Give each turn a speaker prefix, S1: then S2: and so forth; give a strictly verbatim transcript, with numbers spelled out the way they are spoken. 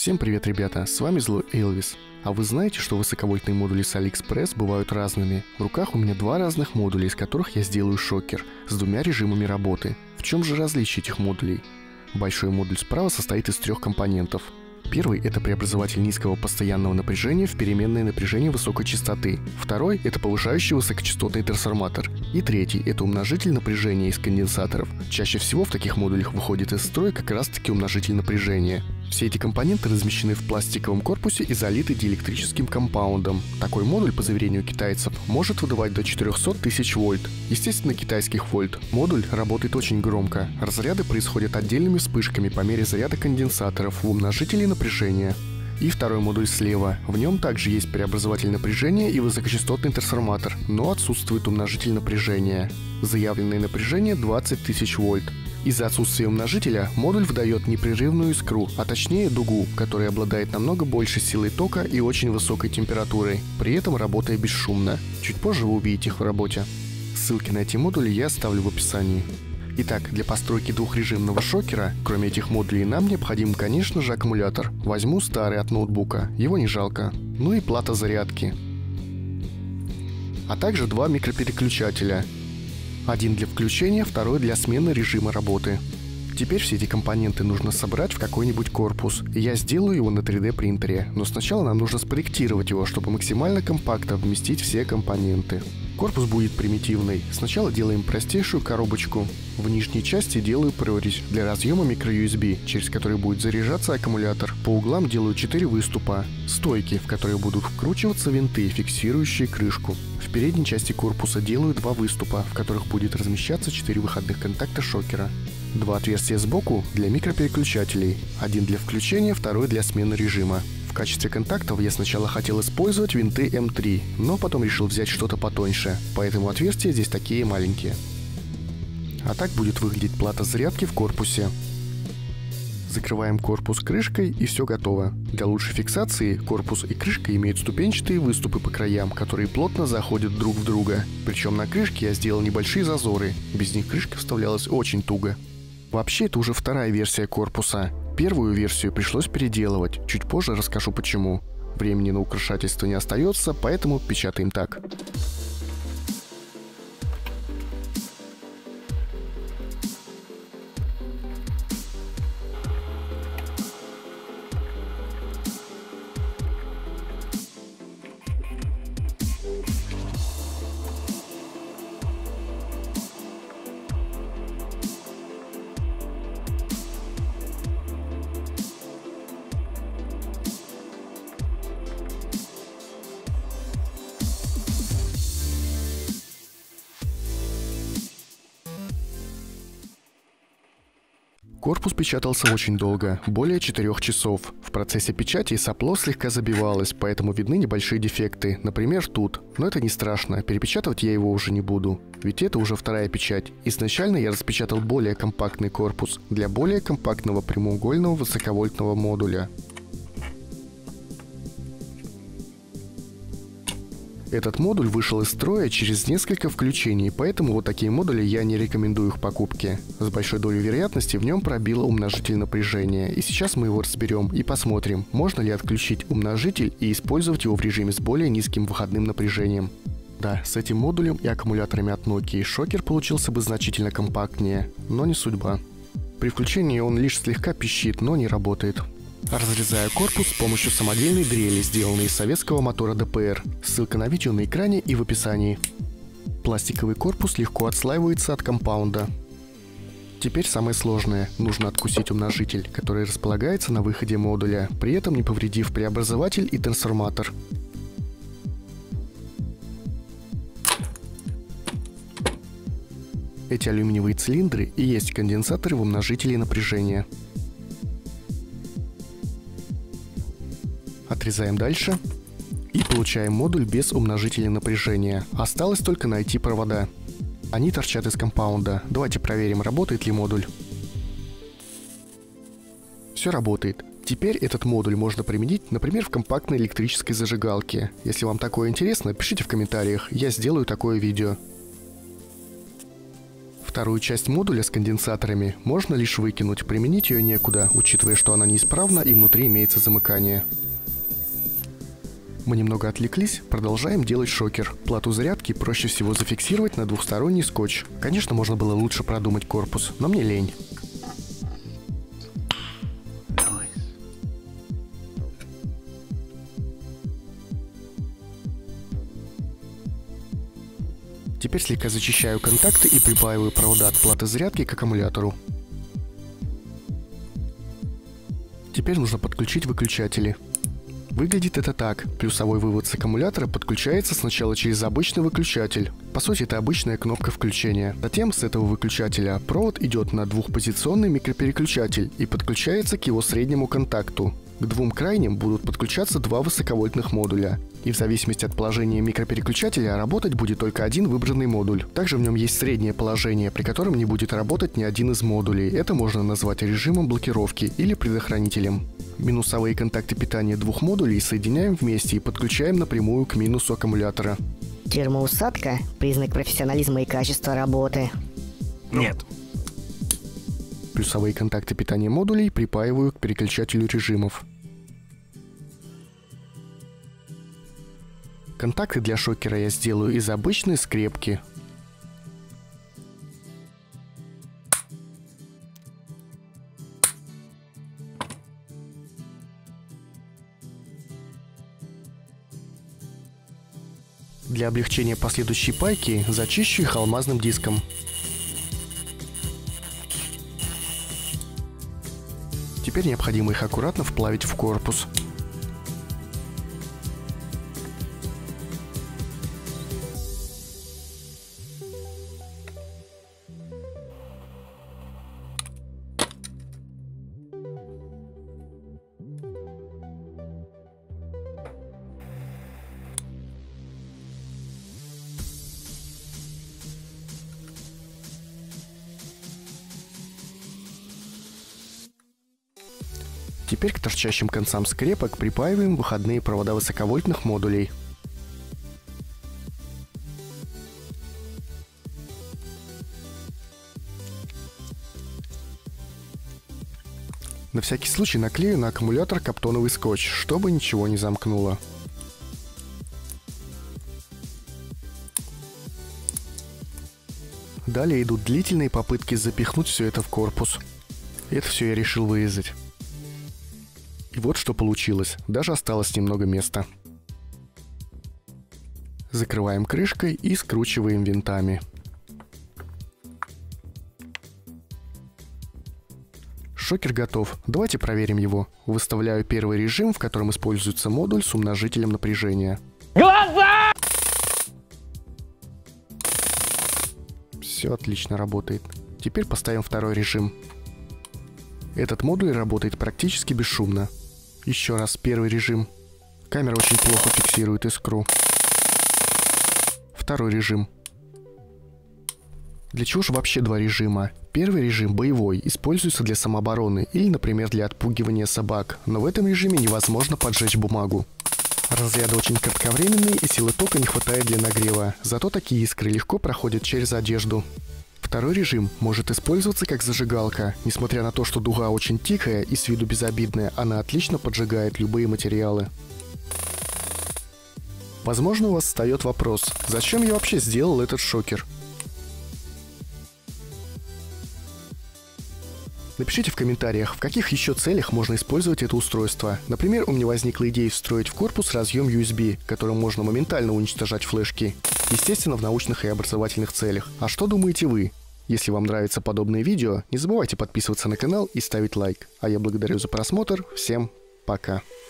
S1: Всем привет, ребята, с вами Злой Элвис. А вы знаете, что высоковольтные модули с AliExpress бывают разными? В руках у меня два разных модуля, из которых я сделаю шокер, с двумя режимами работы. В чем же различие этих модулей? Большой модуль справа состоит из трех компонентов. Первый – это преобразователь низкого постоянного напряжения в переменное напряжение высокой частоты. Второй – это повышающий высокочастотный трансформатор. И третий – это умножитель напряжения из конденсаторов. Чаще всего в таких модулях выходит из строя как раз таки умножитель напряжения. Все эти компоненты размещены в пластиковом корпусе и залиты диэлектрическим компаундом. Такой модуль, по заверению китайцев, может выдавать до четырёхсот тысяч вольт. Естественно, китайских вольт. Модуль работает очень громко. Разряды происходят отдельными вспышками по мере заряда конденсаторов в умножителе напряжения. И второй модуль слева. В нем также есть преобразователь напряжения и высокочастотный трансформатор, но отсутствует умножитель напряжения. Заявленное напряжение двадцать тысяч вольт. Из-за отсутствия умножителя модуль выдает непрерывную искру, а точнее дугу, которая обладает намного большей силой тока и очень высокой температурой, при этом работая бесшумно. Чуть позже вы увидите их в работе. Ссылки на эти модули я оставлю в описании. Итак, для постройки двухрежимного шокера, кроме этих модулей, нам необходим, конечно же, аккумулятор. Возьму старый от ноутбука, его не жалко. Ну и плата зарядки. А также два микропереключателя. Один для включения, второй для смены режима работы. Теперь все эти компоненты нужно собрать в какой-нибудь корпус, и я сделаю его на три дэ принтере, но сначала нам нужно спроектировать его, чтобы максимально компактно вместить все компоненты. Корпус будет примитивный. Сначала делаем простейшую коробочку. В нижней части делаю прорезь для разъема микро-ю эс би, через который будет заряжаться аккумулятор. По углам делаю четыре выступа, стойки, в которые будут вкручиваться винты, фиксирующие крышку. В передней части корпуса делаю два выступа, в которых будет размещаться четыре выходных контакта шокера. Два отверстия сбоку для микропереключателей. Один для включения, второй для смены режима. В качестве контактов я сначала хотел использовать винты эм три, но потом решил взять что-то потоньше, поэтому отверстия здесь такие маленькие. А так будет выглядеть плата зарядки в корпусе. Закрываем корпус крышкой, и все готово. Для лучшей фиксации корпус и крышка имеют ступенчатые выступы по краям, которые плотно заходят друг в друга. Причем на крышке я сделал небольшие зазоры, без них крышка вставлялась очень туго. Вообще это уже вторая версия корпуса. Первую версию пришлось переделывать, чуть позже расскажу почему. Времени на украшательство не остается, поэтому печатаем так. Корпус печатался очень долго, более четырёх часов. В процессе печати сопло слегка забивалось, поэтому видны небольшие дефекты, например, тут. Но это не страшно, перепечатывать я его уже не буду, ведь это уже вторая печать. Изначально я распечатал более компактный корпус для более компактного прямоугольного высоковольтного модуля. Этот модуль вышел из строя через несколько включений, поэтому вот такие модули я не рекомендую к покупке. С большой долей вероятности в нем пробило умножитель напряжения, и сейчас мы его разберем и посмотрим, можно ли отключить умножитель и использовать его в режиме с более низким выходным напряжением. Да, с этим модулем и аккумуляторами от Nokia шокер получился бы значительно компактнее, но не судьба. При включении он лишь слегка пищит, но не работает. Разрезаю корпус с помощью самодельной дрели, сделанной из советского мотора дэ пэ эр. Ссылка на видео на экране и в описании. Пластиковый корпус легко отслаивается от компаунда. Теперь самое сложное. Нужно откусить умножитель, который располагается на выходе модуля, при этом не повредив преобразователь и трансформатор. Эти алюминиевые цилиндры и есть конденсаторы в умножителе напряжения. Отрезаем дальше и получаем модуль без умножителя напряжения. Осталось только найти провода. Они торчат из компаунда. Давайте проверим, работает ли модуль. Все работает. Теперь этот модуль можно применить, например, в компактной электрической зажигалке. Если вам такое интересно, пишите в комментариях, я сделаю такое видео. Вторую часть модуля с конденсаторами можно лишь выкинуть, применить ее некуда, учитывая, что она неисправна и внутри имеется замыкание. Мы немного отвлеклись, продолжаем делать шокер. Плату зарядки проще всего зафиксировать на двухсторонний скотч. Конечно, можно было лучше продумать корпус, но мне лень. Теперь слегка зачищаю контакты и припаиваю провода от платы зарядки к аккумулятору. Теперь нужно подключить выключатели. Выглядит это так. Плюсовой вывод с аккумулятора подключается сначала через обычный выключатель. По сути, это обычная кнопка включения. Затем с этого выключателя провод идет на двухпозиционный микропереключатель и подключается к его среднему контакту. К двум крайним будут подключаться два высоковольтных модуля. И в зависимости от положения микропереключателя работать будет только один выбранный модуль. Также в нем есть среднее положение, при котором не будет работать ни один из модулей. Это можно назвать режимом блокировки или предохранителем. Минусовые контакты питания двух модулей соединяем вместе и подключаем напрямую к минусу аккумулятора.
S2: Термоусадка – признак профессионализма и качества работы.
S3: Нет.
S1: Плюсовые контакты питания модулей припаиваю к переключателю режимов. Контакты для шокера я сделаю из обычной скрепки. Для облегчения последующей пайки зачищу их алмазным диском. Теперь необходимо их аккуратно вплавить в корпус. Теперь к торчащим концам скрепок припаиваем выходные провода высоковольтных модулей. На всякий случай наклею на аккумулятор каптоновый скотч, чтобы ничего не замкнуло. Далее идут длительные попытки запихнуть все это в корпус. Это все я решил вырезать. И вот что получилось. Даже осталось немного места. Закрываем крышкой и скручиваем винтами. Шокер готов. Давайте проверим его. Выставляю первый режим, в котором используется модуль с умножителем напряжения.
S3: Глаза!
S1: Все отлично работает. Теперь поставим второй режим. Этот модуль работает практически бесшумно. Еще раз первый режим. Камера очень плохо фиксирует искру. Второй режим. Для чего же вообще два режима? Первый режим, боевой, используется для самообороны или, например, для отпугивания собак, но в этом режиме невозможно поджечь бумагу. Разряды очень кратковременные и силы тока не хватает для нагрева, зато такие искры легко проходят через одежду. Второй режим может использоваться как зажигалка. Несмотря на то, что дуга очень тихая и с виду безобидная, она отлично поджигает любые материалы. Возможно, у вас встает вопрос, зачем я вообще сделал этот шокер? Напишите в комментариях, в каких еще целях можно использовать это устройство. Например, у меня возникла идея встроить в корпус разъем ю эс би, которым можно моментально уничтожать флешки. Естественно, в научных и образовательных целях. А что думаете вы? Если вам нравятся подобные видео, не забывайте подписываться на канал и ставить лайк. А я благодарю за просмотр. Всем пока.